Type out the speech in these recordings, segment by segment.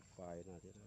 phai nào thế đó.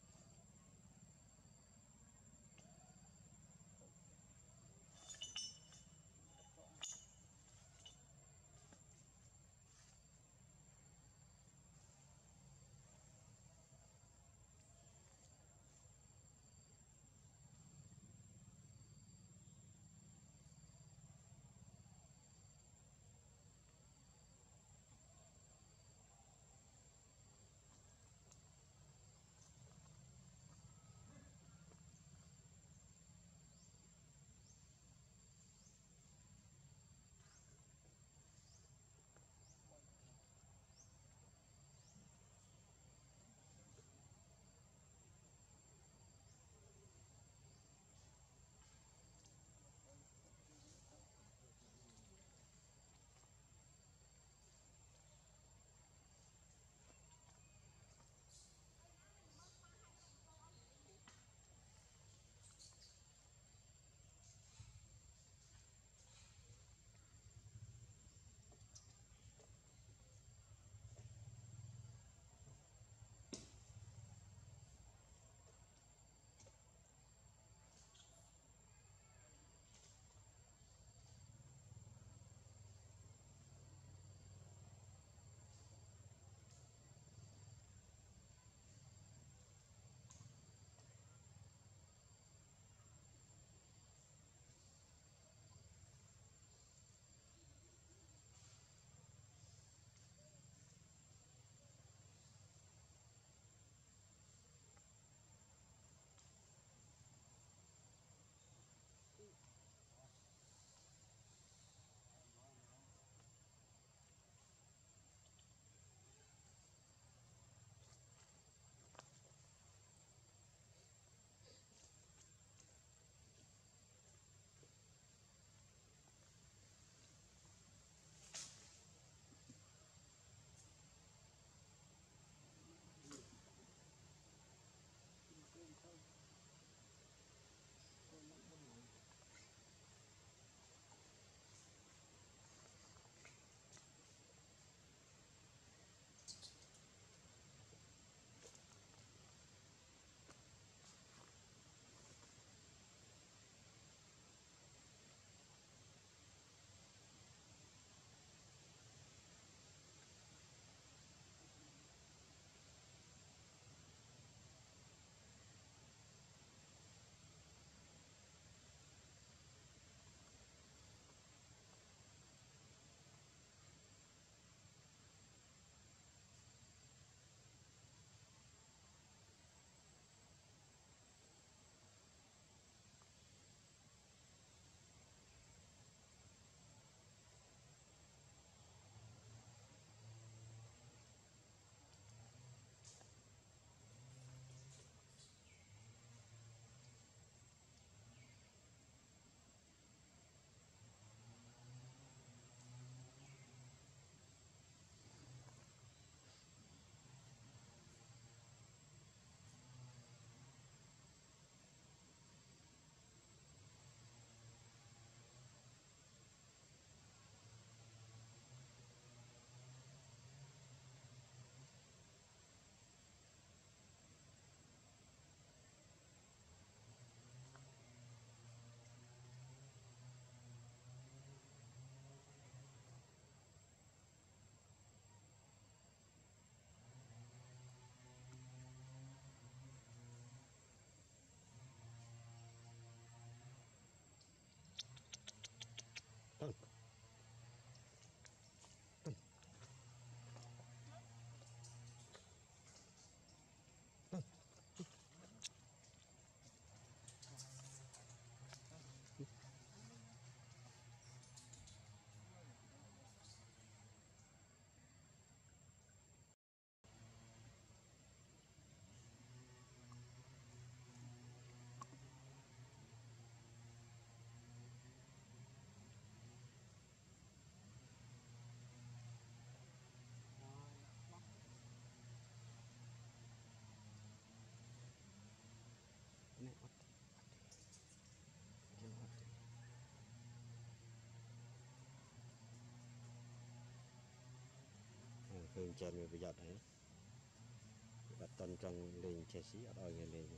Nè, thường chân người bị giật đấy, bị bắt tuần trăng lên Jazzy ở đòi nghe lên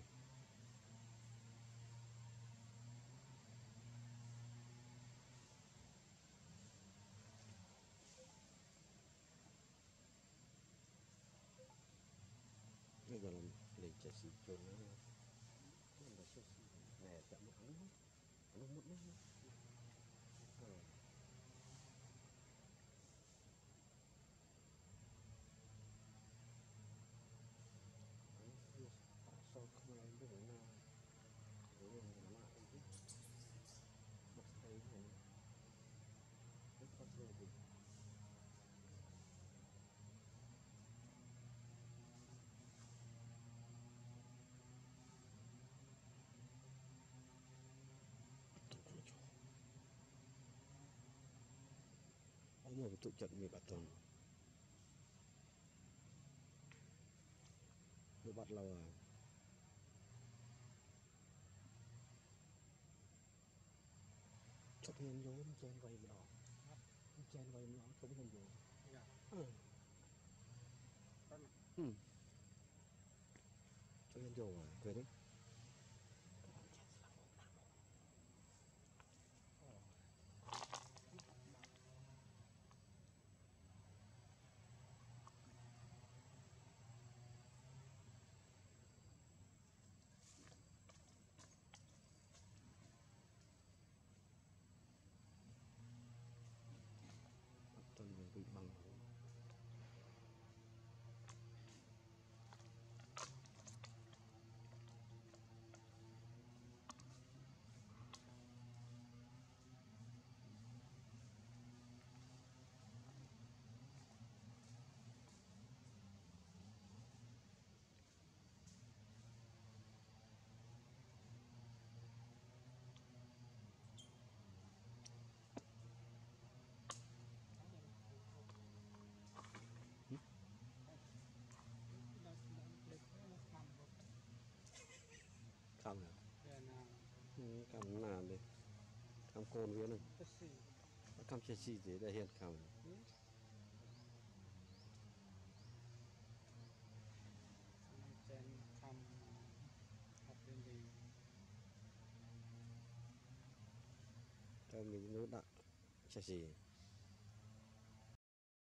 bây giờ làm lên Jazzy Jonna nó là Jazzy nè chậm một ăn một nữa so không ai biết là nó lại chứ một cái này rất có thể bị một tụ trận mình bắt tuần tôi bắt lâu rồi chụp hình vô chen vay mà chen vay mà không hình vô chụp hình vô rồi cười đấy tuần mình bị bằng không hả? Cầm nào đi cầm côn với nó cầm Jazzy để đại hiện cầm trên cầm học lên đi cho mình nốt đạn Jazzy